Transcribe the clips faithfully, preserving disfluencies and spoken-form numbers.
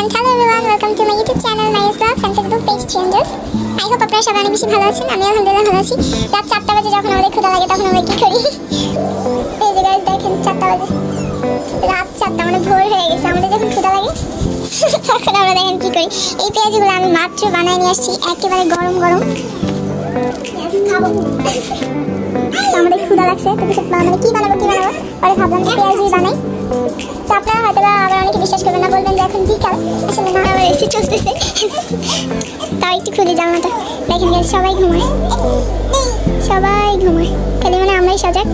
And hello everyone, welcome to my YouTube channel, Nice Vlogs and Facebook page Changes. I hope আপনারা সবাই অনেক বেশি ভালো আছেন। আমি আলহামদুলিল্লাহ ভালো আছি। রাত চারটা বাজে যখন আমাদের ক্ষুধা লাগে তখন আমরা কি করি? এই যে গাইস দেখেন চারটা বাজে। রাত চারটা মানে ভোর হয়ে গেছে। আমাদের যখন ক্ষুধা লাগে তখন আমরা দেখেন কি করি। এই পেঁয়াজগুলো আমি মাত্র বানায় নিয়ে আসছি একেবারে গরম গরম। খাবো। আমাদের ক্ষুধা লাগছে তো কিছু মানে কি বানাবো কি বানাবো পরে ভাবলাম যে পেঁয়াজই বানাই। তো আপনারা হয়তো আবার অনেকে বিশ্বাস করবেন না, বলবেন যে এখন বিকাল, আসলে না আবার এসি চলতেছে। তাও একটু খুলে জানাটা দেখেন গেছে সবাই ঘুমায়, সবাই ঘুমায়, খালি মানে আমরাই সজাগ।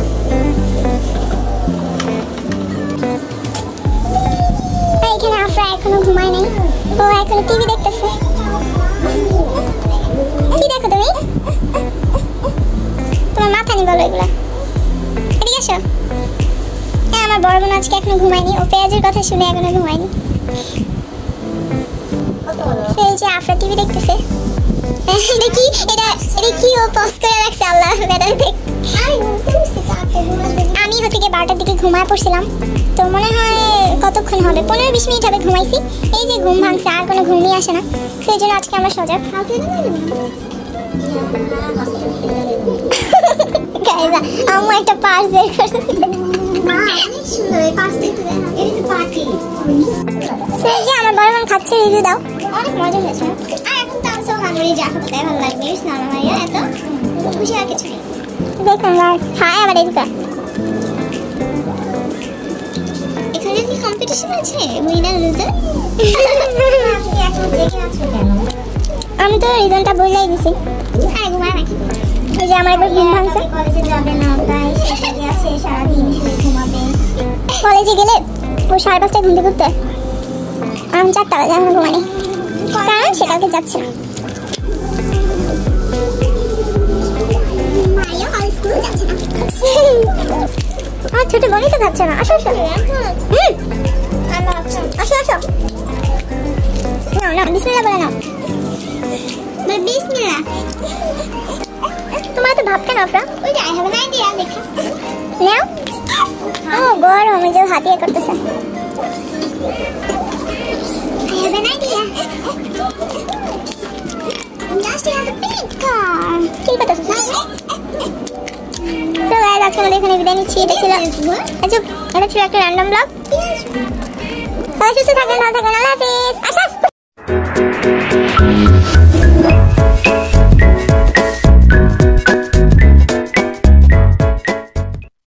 এখানে আফরা এখনো ঘুমায় নাই, ও এখনো টিভি দেখতেছে। কি দেখো তুমি? তোমার মাথা নি বলো এগুলা। এদিকে আসো। হ্যাঁ, আমার বড় বোন আজকে এখনো ঘুমায়নি, ও পেঁয়াজের কথা শুনে এখনো ঘুমায়নি। এই যে আফরা টিভি দেখতেছে। এটা কি এটা এটা কি ও পজ করে রাখছে? আল্লাহ বেদার দেখ। আমি হচ্ছে গিয়ে বারোটার দিকে ঘুমায় পড়ছিলাম, তো মনে হয় কতক্ষণ হবে, পনেরো বিশ মিনিট হবে ঘুমাইছি। এই যে ঘুম ভাঙছে, আর কোনো ঘুমই আসে না, সেই জন্য আজকে আমরা সজাগ। আমার একটা পার্স বের করছে। আমার বড় বোন খাচ্ছে, রিভিউ দাও। অনেক মজা হয়েছে। আর এখন তো আমি সব হাঙ্গরি যা খাবো তাই ভালো লাগবে, না মাইয়া এত খুশি আর কিছু নেই। দেখুন খায় আবার এদিকে। এখানে কি কম্পিটিশন আছে উইনার লুজার? আমি তো রিজনটা বলেই দিছি। হ্যাঁ ঘুমায় নাকি? ওই যে আমার একবার ঘুম ভাঙছে। কলেজে যাবে না তাই সেটাকে আছে সারাদিন শুয়ে ঘুমাবে। কলেজে গেলে ও সাড়ে পাঁচটায় ঘুমতে ঘুরতে, আমি চারটা বাজে এখন ঘুমানি, কারণ সে কালকে যাচ্ছে না। আমার ছোট বোনই তো খাচ্ছে না। আসো আসো, হুম আসো আসো। নাও নাও, বিসমিল্লাহ বলে নাও। বিসমিল্লাহ। তোমার তো ভাব কেন আফরা? ওই যে আই হ্যাভ অ্যান আইডিয়া, দেখো নাও। ও গরম, এই যে হাতিয়ে করতেছে। I have an idea. Just has a pink car. কি করতেছ? তো গাইস আজকে আমরা এখানে বিদায় নিচ্ছি। এটা ছিল আচ্ছা এটা ছিল একটা র্যান্ডম ব্লগ। সবাই সুস্থ থাকবেন, ভালো থাকবেন, আল্লাহ হাফেজ। আচ্ছা